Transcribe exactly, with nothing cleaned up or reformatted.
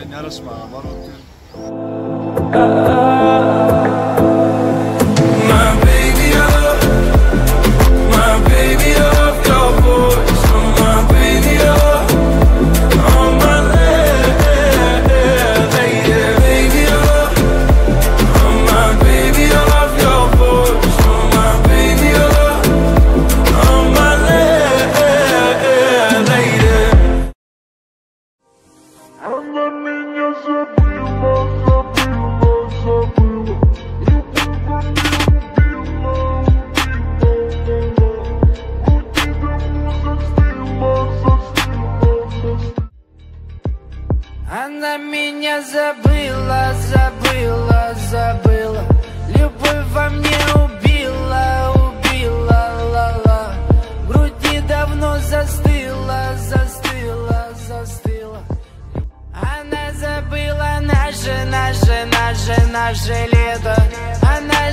yarışma var o gün. Она меня забыла, забыла, забыла. Любовь во мне убила, убила, ла-ла. В груди давно застыла, застыла, застыла. Она забыла наше, наше, наше, наше лето. Она